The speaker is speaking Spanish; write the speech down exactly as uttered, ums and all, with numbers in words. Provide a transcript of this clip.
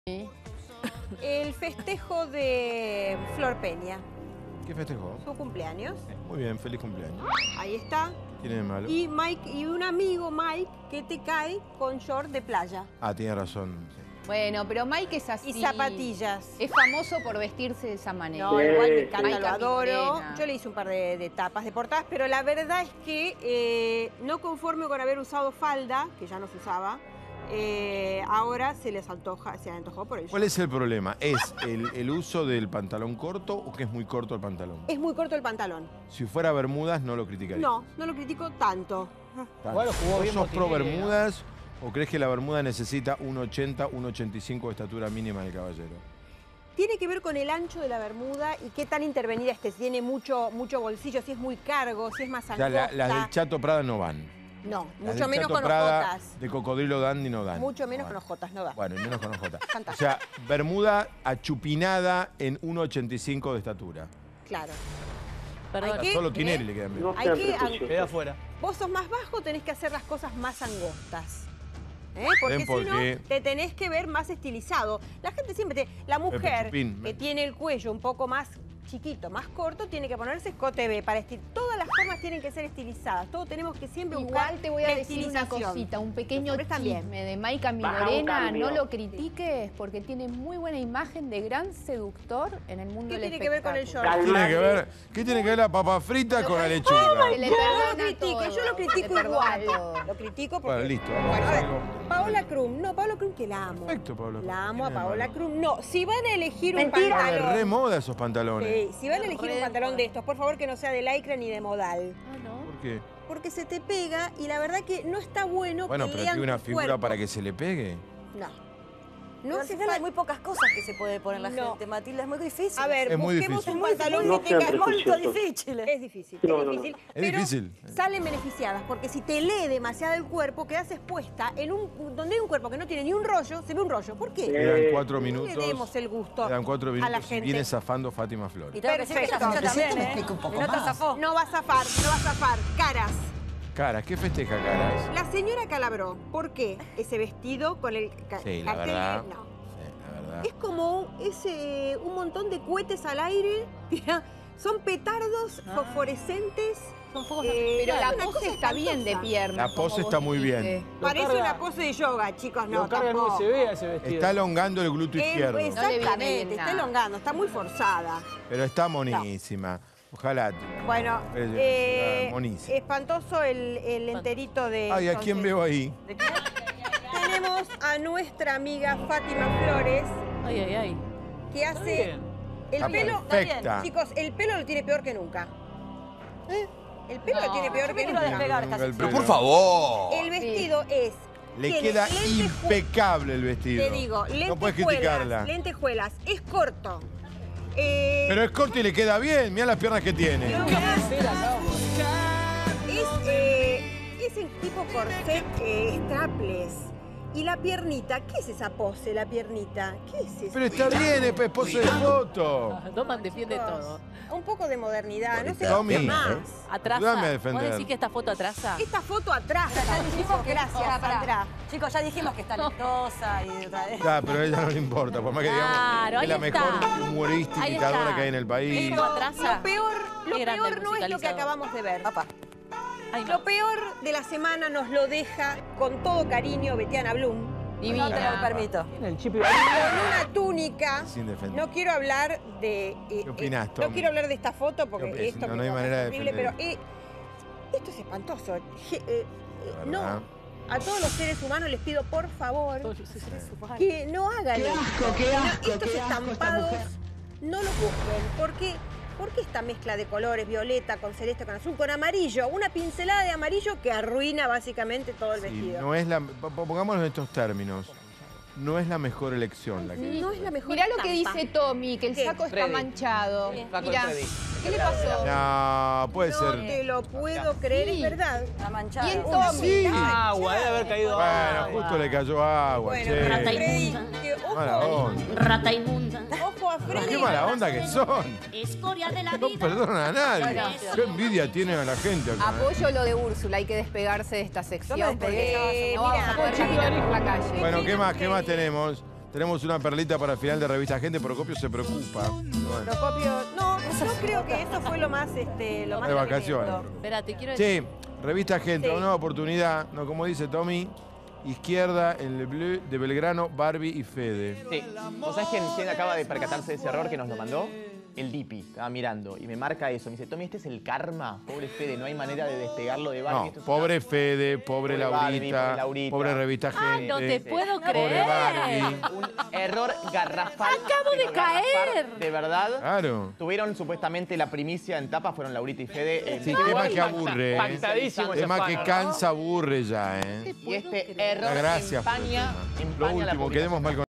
Sí. El festejo de Flor Peña. ¿Qué festejó? Su cumpleaños. Muy bien, feliz cumpleaños. Ahí está. ¿Tiene de malo? Y Mike y un amigo, Mike, que te cae con short de playa. Ah, tiene razón. Sí. Bueno, pero Mike es así. Y zapatillas. Es famoso por vestirse de esa manera. No, igual me encanta, Mike lo adoro. Camilena. Yo le hice un par de, de tapas, de portadas, pero la verdad es que eh, no conforme con haber usado falda, que ya no se usaba, eh, ahora se les antoja, se antojó por el ¿Cuál short. es el problema? ¿Es el, el uso del pantalón corto o que es muy corto el pantalón? Es muy corto el pantalón. Si fuera bermudas no lo criticaría. No, no lo critico tanto. Tanto. Igual jugó ¿Vos bien sos pro Botinelli, ¿no? bermudas o crees que la bermuda necesita uno ochenta, uno ochenta y cinco de estatura mínima del caballero? Tiene que ver con el ancho de la bermuda y qué tan intervenida esté. Si tiene mucho, mucho bolsillo, si es muy cargo, si es más O angosta. sea, la- las del Chato Prada no van. No, Las mucho del menos Chato con Prada ojotas. de cocodrilo dandy no dan. Mucho menos Bueno. con ojotas, no da. Bueno, y menos con ojotas. O Fantástico. sea, bermuda achupinada en uno ochenta y cinco de estatura. Claro. Perdón, Hay que- Solo Tinelli ¿eh? le quedan bien. No Hay sean que- prejuiciosos. queda afuera. Vos sos más bajo, tenés que hacer las cosas más angostas. ¿Eh? Porque ¿Ven por si no, qué? te tenés que ver más estilizado. La gente siempre te... La Pepe mujer Chupín. que tiene el cuello un poco más chiquito, más corto, tiene que ponerse escote B para estir. Todas las formas tienen que ser estilizadas. Todos tenemos que siempre buscar Igual te voy a la decir una estilización. cosita, un pequeño Los hombres también. chisme de Maika Baja un Milorena, cambio. no lo critiques porque tiene muy buena imagen de gran seductor en el mundo ¿Qué del tiene que ver con el espectáculo. short? ¿Qué tiene que ver, ¿Qué tiene que ver la papa frita con la lechuga? Se le Yo perdona lo critico, todo, yo lo se critico le perdona igual. todo. Lo critico porque... Bueno, listo, vamos Bueno, a a ver, hacerlo. Paola Krum. No, Paola Krum que la amo. Perfecto, Pablo. La amo a Tiene de Paola malo. Krum. No, si van a elegir un Mentira. Ah, de pantalón... re moda esos pantalones. Sí, si van a elegir Re un de pantalón moda. de estos, por favor que no sea de lycra ni de modal. Ah, ¿no? ¿Por qué? Porque se te pega y la verdad que no está bueno Bueno, que pero lean tiene una tu figura cuerpo. para que se le pegue. No. No No al hace final falta... hay muy pocas cosas que se puede poner la No. gente, Matilda, es muy difícil. A ver, Es muy busquemos difícil. un pantalón No que sean tenga... es muy prejuiciosos. difícil. Es difícil, No, es no, no. difícil. Es pero difícil. salen beneficiadas, porque si te lee demasiado el cuerpo, quedas expuesta en un... Donde hay un cuerpo que no tiene ni un rollo, se ve un rollo. ¿por qué? Quedan Eh, cuatro No minutos. le demos el gusto Quedan cuatro a la minutos y gente. viene zafando Fátima Y Flores. tengo que decir que ella Perfecto. ella también, me ¿eh? explica un poco Y no te más. zafó. No va a zafar, no va a zafar. Caras. Caras, ¿qué festeja Caras? La señora Calabró, ¿por qué ese vestido con el ca- Sí, la cartel? verdad. No. Sí, la verdad. Es como un, es, eh, un montón de cohetes al aire. Mira, son petardos Ah. fosforescentes. Son fuegos Eh, Pero la una pose cosa está bien de espantosa. pierna. La pose como está vos muy dijiste. bien. Lo Parece carga- una pose de yoga, chicos. No, Lo carga en tampoco. U S B a ese vestido. Está elongando el glúteo Eh, izquierdo. No le viene exactamente, bien está nada. elongando, está muy forzada. Pero está monísima. Ojalá. Bueno, Es- eh, ah, monísima. espantoso el, el enterito de... Ay, ¿a quién entonces. veo ahí? ¿De qué? Tenemos a nuestra amiga Fátima Flores, Ay, ay, ay. que Está hace... bien. El Está pelo... perfecta. Chicos, el pelo lo tiene peor que nunca. ¿Eh? El pelo lo No, tiene peor yo que quiero nunca. despegar esta El sección. pelo. Por favor. El vestido es... Le tiene queda lenteju- impecable el vestido. Te digo, No puedes lentejuelas, criticarla. lentejuelas, es corto. Eh, Pero es corto y le queda bien. Mira las piernas que tiene. no, es, eh, es el tipo corset eh, strapless. Y la piernita, ¿qué es esa pose, la piernita? ¿Qué es eso? Pero está bien, es pose de foto. Doman defiende todo. Un poco de modernidad, no sé Tommy, qué más. Ayúdame a Atrasa. defender. ¿Vos decís que esta foto atrasa? Esta foto atrás, Ya dijimos que gracias, Pará, pará. Sandra. Chicos, ya dijimos que es talentosa y otra vez. Ya, pero a ella no le importa, por más que digamos Claro, que es la ahí mejor está. humorista Ahí imitadora está. que hay en el país. Esto atrasa. Lo peor, lo Qué grande peor el no es lo que musicalizador. acabamos de ver. Papá. Ay, no. Lo peor de la semana nos lo deja con todo cariño Betiana Blum. No te lo Divina. permito. Tiene el chip y Con una túnica. Sin defender. No quiero hablar de. eh, ¿Qué opinás, eh, Tommy? No quiero hablar de esta foto porque ¿Qué opinás? esto No, me no hay parece manera de horrible, pero defender. eh, esto es espantoso. Je- eh, eh, La no. verdad. A todos los seres humanos les pido por favor Qué que no hagan Qué esto. asco, qué Que no- asco, estos qué asco esta estampados mujer. no los busquen. ¿Por qué? ¿Por qué esta mezcla de colores, violeta con celeste, con azul, con amarillo? Una pincelada de amarillo que arruina básicamente todo el Sí, vestido. no es la, po- pongámoslo en estos términos. No es la mejor elección la que No es la mejor Mirá lo que estampa. dice Tommy, que el ¿Qué? saco está Freddy. manchado. Va con Mirá, Freddy. ¿qué le pasó? No, puede No ser. te lo puedo creer, Sí. es verdad. Está manchada. Y en Uy, Tommy. sí. Agua, debe haber caído agua. Bueno, justo le cayó agua, Bueno, che. pero Rata Freddy, inmunda. que Mala ojo, onda. Rata inmunda. ojo a Pero Freddy. qué mala onda que son. Escoria de la No vida. perdonan a nadie. No, no. Qué envidia tienen a la gente acá. ¿eh? Apoyo lo de Úrsula, hay que despegarse de esta sección Yo me despegué. porque Eh, no vamos mira, a poder caminar por la calle. Bueno, ¿qué más? ¿Qué más tenemos? Tenemos una perlita para el final de Revista Gente, Procopio se preocupa. Bueno. Procopio, no, no creo que eso fue lo más, este, lo más De vacaciones. tremendo. Espera, te quiero decir. Sí, Revista Gente, Sí. una nueva oportunidad, no, como dice Tommy, izquierda en el bleu de Belgrano, Barbie y Fede. Sí. ¿Vos sabés quién, quién acaba de percatarse de ese error que nos lo mandó? El Dipi, estaba mirando y me marca eso. Me dice, Tommy, este es el karma. Pobre Fede, no hay manera de despegarlo de Barbie. No, Esto es pobre una- Fede, pobre, Pobre Barbie, Laurita, pobre Laurita. pobre Revista Ah, Gente. no te puedo Pobre creer. Barbie. Un error garrafal. Acabo de pero garrafal, caer. De verdad. Claro. Tuvieron supuestamente la primicia en tapa, fueron Laurita y Fede. eh, Sí, igual tema que pacta- aburre, ¿eh? pactadísimo ese Tema que afano, ¿no? cansa, aburre ya, ¿eh? Y este error Gracias por el empaña, tema. empaña Lo la último, publicación. quedemos mal con